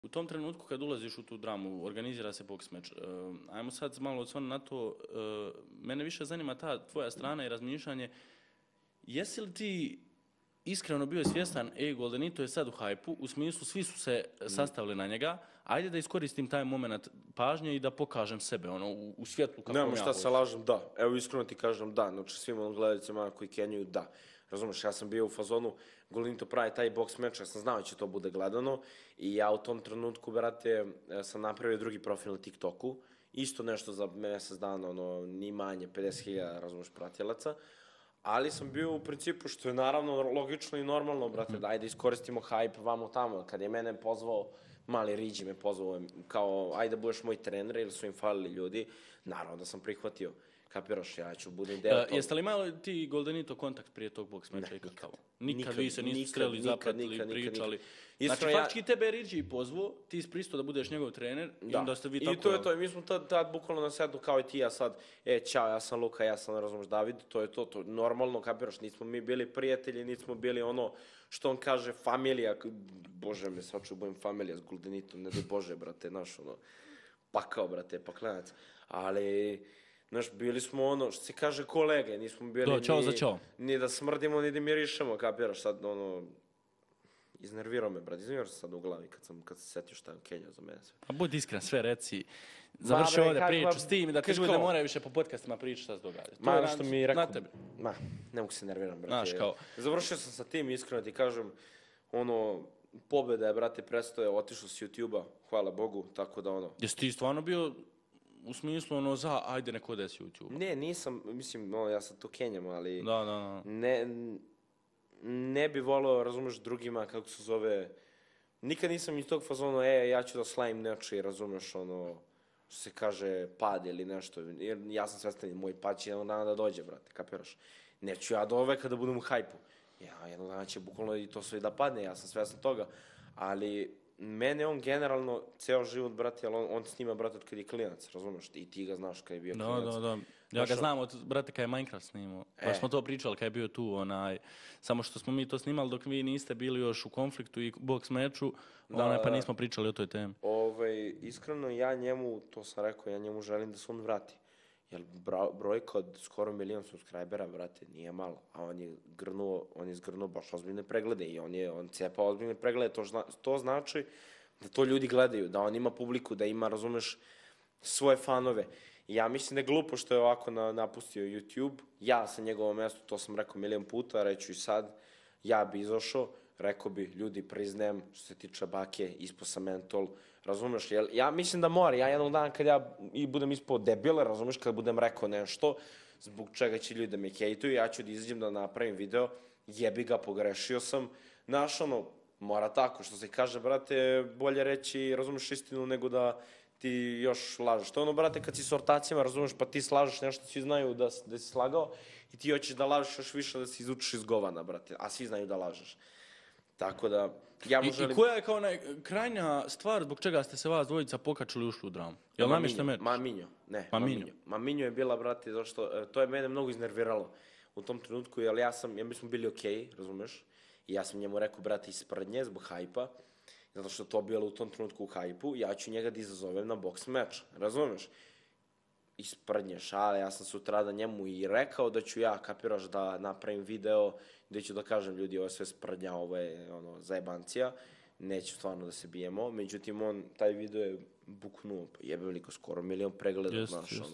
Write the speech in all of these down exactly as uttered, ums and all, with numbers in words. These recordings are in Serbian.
U tom trenutku kad ulaziš u tu dramu, organizira se boks meč, uh, ajmo sad malo osvrnuti na to, uh, mene više zanima ta tvoja strana i razmišljanje, jesi li ti iskreno bio svjestan, ej, Goldenito je sad u hajpu, u smislu svi su se sastavili na njega, ajde da iskoristim taj moment pažnje i da pokažem sebe, ono, u, u svjetlu kako Nemam ja šta se lažem, da. Evo, iskreno ti kažem da, znači svim onom gledalcima koji kenjaju, da. Razumeš, ja sam bio u fazonu, Goldenito pravi taj boks meč, ja sam znao da će to bude gledano i ja u tom trenutku, brate, sam napravio drugi profil na TikToku, isto nešto za mesec dana, ono, ni manje, pedeset hiljada, razumeš, pratilaca, ali sam bio u principu, što je naravno logično i normalno, brate, da ajde iskoristimo hype vamo tamo. Kad je mene pozvao, mali Riđi me pozvao kao, ajde budeš moj trener, ili su im falili ljudi, naravno da sam prihvatio. Kapiraš, ja ću budem deo toga. Jeste li imali ti Goldenito kontakt prije tog boks meča? Ne, nikad. Nikad vi se nisu streli, zapratili, pričali. Znači, ja... faktički tebe je Riđi pozvao, ti ispristo da budeš njegov trener i onda ste vi tako... I to je to, i mi smo tad, tad bukvalno na sedu kao i ti, ja sad, e, čao, ja sam Luka, ja sam, razumeš, David, to je to, to normalno, kapiraš, nismo mi bili prijatelji, nismo bili ono, što on kaže, familija, bože me, svaču budem familija s Goldenitom, ne daj bože, brate, naš, ono, pakao, brate, paklenac, ali... Znaš, bili smo ono, što se kaže, kolege, nismo bili Do, čao ni, za čao. ni da smrdimo, ni da mirišemo, kapiraš, sad, ono, iznervirao me, brat, iznervirao sam sad u glavi kad sam, kad se setio šta je Kenja za mene sve. A budi iskren, sve reci, završi ovdje priču s tim, da ti ljudi ne moraju više po podcastima pričati šta se događa. Ma, ono što mi rekao, na tebi. Ma, ne mogu se nerviram, brate. Znaš, kao... Završio sam sa tim, iskreno ti kažem, ono, pobjeda je, brate, prestoje, otišao s YouTube-a, hvala Bogu, tako da ono... Jesi ti stvarno bio... U smislu, ono, za, ajde neko desi YouTube. Ne, nisam, mislim, no, ja sad to kenjam, ali... Da, da, da. Ne, ne bi volio, razumeš, drugima, kako se zove... Nikad nisam iz tog fazona, e, ja ću da slavim nečiji, razumeš, ono, što se kaže, pad ili nešto. Jer ja sam svestan, moj pad će jednog dana da dođe, brate, kapiraš. Neću ja do ove kada budem u hajpu. Ja, jednog dana će bukvalno i to sve da padne, ja sam svestan toga. Ali... Mene on generalno, ceo život, brate, ali on, on snima, brate, od kad je klinac, razumeš? I ti ga znaš kad je bio klinac. Da, da, da. Ja ga znam od, brate, kad je Minecraft snimao. E. Baš smo to pričali kad je bio tu, onaj, samo što smo mi to snimali dok vi niste bili još u konfliktu i boks meču, da, onaj, pa da. Nismo pričali o toj temi. Ovaj, iskreno, ja njemu, to sam rekao, ja njemu želim da se on vrati. Jer brojka od skoro milijon subscribera, brate, nije malo. A on je grnuo, on je zgrnuo baš ozbiljne preglede i on je, on cepao ozbiljne preglede. To, zna, to znači da to ljudi gledaju, da on ima publiku, da ima, razumeš, svoje fanove. I ja mislim da je glupo što je ovako na, napustio YouTube. Ja sa njegovom mjestu, to sam rekao milijon puta, reću i sad, ja bi izašao, rekao bi, ljudi, priznajem, što se tiče bake, ispo sam mentol, razumeš, jel, ja mislim da mora, ja jednog dana kad ja i budem ispao debile, razumeš, kad budem rekao nešto, zbog čega će ljudi da me hejtuju, ja ću da izađem da napravim video, jebi ga, pogrešio sam, znaš, ono, mora tako, što se kaže, brate, bolje reći, razumeš, istinu, nego da ti još lažeš. To je ono, brate, kad si s ortacima, razumeš, pa ti slažeš nešto, svi znaju da, da si slagao i ti hoćeš da lažeš još više da se izučiš iz govana, brate, a svi znaju da lažeš. Tako da, ja mu želim... I koja je kao onaj krajnja stvar zbog čega ste se vas dvojica pokačuli i ušli u dramu? Jel namješta meč? Maminjo, ne, Maminjo. Maminjo je bila, brate, zašto, to je mene mnogo iznerviralo u tom trenutku, jer ja sam, ja mi smo bili okej, razumeš? I ja sam njemu rekao, brate, ispred nje, zbog hajpa, zato što to bilo u tom trenutku u hajpu, ja ću njega da izazovem na boks meč, razumeš? Ispred nje šale, ja sam sutradan njemu i rekao da ću ja, kapiraš, da napravim video, gdje ću da kažem, ljudi, ovo je sve sprednja, ovo je, ono, zajebancija, neću stvarno da se bijemo, međutim, on, taj video je buknuo, pa jebe veliko, skoro milion pregleda, jest, znaš, jest. ono.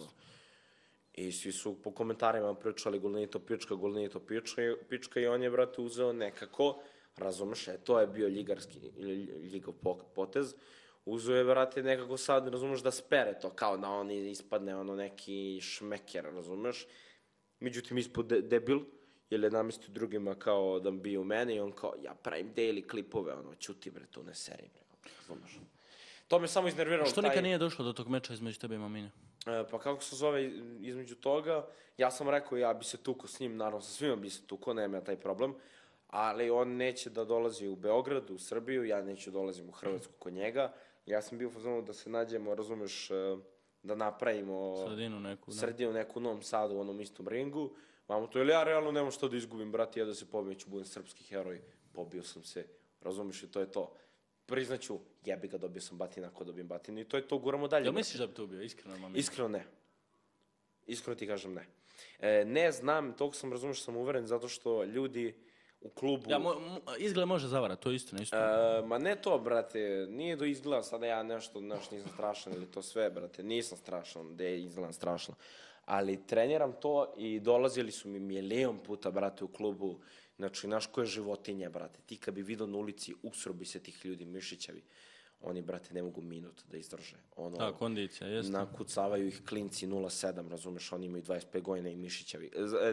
I svi su po komentarima pričali Goldenito pička, Goldenito pička, pička i on je, brate, uzeo nekako, razumeš, e, to je bio ljigarski, ljigov potez, uzeo je, brate, nekako sad, razumeš, da spere to, kao da on ispadne, ono, neki šmeker, razumeš, međutim, ispod de debil, jer je namestio drugima kao da bi u mene i on kao, ja pravim daily klipove, ono, čuti, bre, to ne seri, bre, razumeš. To me samo iznerviralo. Što taj... nikad nije došlo do tog meča između tebe i Maminja? E, pa kako se zove između toga, ja sam rekao ja bi se tuko s njim, naravno sa svima bi se tuko, nema ja taj problem, ali on neće da dolazi u Beograd, u Srbiju, ja neću dolazim u Hrvatsku kod njega, ja sam bio u fazonu da se nađemo, razumeš, da napravimo sredinu neku, da. Sredinu neku u Novom Sadu, u onom istom ringu, vamo to, ili ja realno nemam što da izgubim, brati, ja da se pobijem, ću budem srpski heroj, pobio sam se, razumeš, i to je to. priznaću, jebi ga, dobio sam batina, ako dobijem batinu i to je to, guramo dalje. Jel misliš da bi to bio, iskreno? Mami? Iskreno ne. Iskreno ti kažem ne. E, ne znam, toliko sam razumeš, sam uveren, zato što ljudi u klubu... Ja, mo, mo, izgleda može zavarati, to je istina, isto. E, ma ne to, brate, nije do izgleda sada ja nešto, nešto nisam strašan ili to sve, brate, nisam strašan, da je izgledam strašno. Ali treniram to i dolazili su mi milion puta, brate, u klubu. Znači, znaš ko je životinja, brate. Ti kad bi vidio na ulici, usro bi se tih ljudi, mišićavi. Oni, brate, ne mogu minut da izdrže. Ono, Ta, kondicija, jeste. Nakucavaju ih klinci nula sedam, razumeš, oni imaju dvadeset pet godina i mišićavi.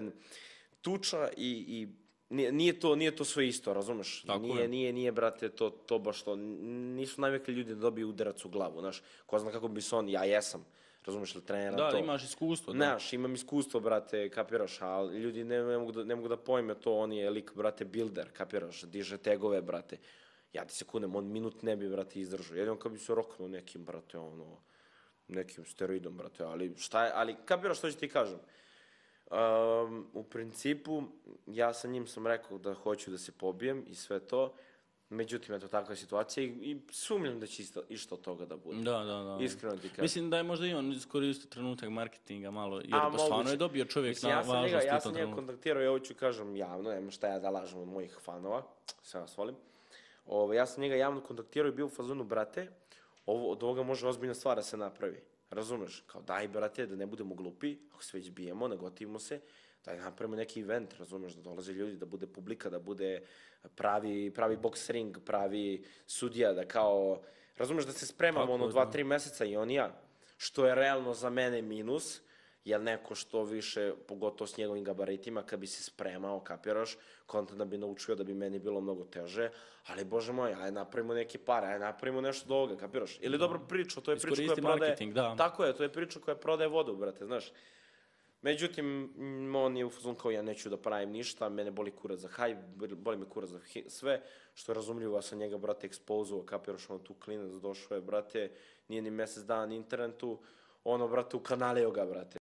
Tuča i, i nije, nije, to, nije to sve isto, razumeš? Tako nije, je. nije, nije, brate, to, to baš to. Nisu navikli ljudi da dobiju udarac u glavu, znaš. Ko zna kako bi se on, ja jesam. Razumeš li, trenera da, to? Da, imaš iskustvo. Da. Znaš, imam iskustvo, brate, kapiraš, ali ljudi ne, ne, mogu da, ne mogu da pojme to, on je lik, brate, builder, kapiraš, diže tegove, brate. Ja ti se kunem, on minut ne bi, brate, izdržao. Jedino kad bi se roknuo nekim, brate, ono, nekim steroidom, brate, ali šta je, ali kapiraš što ću ti kažem. Um, u principu, ja sa njim sam rekao da hoću da se pobijem i sve to. Međutim, eto, takva je situacija i, i sumnjam da će isto, isto od toga da bude. Da, da, da. Iskreno ti kažem. Mislim da je možda i on iskoristio trenutak marketinga malo, jer A, pa stvarno moguće. je dobio čovjek Mislim, na ja sam važnost njega, u ja tom sam njega trenutku. kontaktirao i ovo ću kažem javno, nema šta ja da lažem od mojih fanova, sve vas volim. Ovo, ja sam njega javno kontaktirao i bio u fazonu, brate, ovo, od ovoga može ozbiljna stvar da se napravi. Razumeš? Kao daj, brate, da ne budemo glupi, ako se već bijemo, nagotivimo se, daj napravimo neki event, razumeš, da dolaze ljudi, da bude publika, da bude pravi, pravi box ring, pravi sudija, da kao, razumeš, da se spremamo Tako, ono da. dva, tri meseca i on i ja, što je realno za mene minus, jer neko što više, pogotovo s njegovim gabaritima, kad bi se spremao, kapiraš, kontent da bi naučio da bi meni bilo mnogo teže, ali bože moj, aj napravimo neke pare, aj napravimo nešto do ovoga, kapiraš? Ili dobro priča, to je priča koja Iskoristi prodaje... marketing, da. Tako je, to je priča koja prodaje vodu, brate, znaš. Međutim, on je u fazonu kao ja neću da pravim ništa, mene boli kurac za haj, boli me kurac za sve, što je razumljivo, ja sam njega, brate, ekspozovao, kapiraš, ono tu klinac došao je, brate, nije ni mesec dana na internetu, ono, brate, ukanalio ga, brate.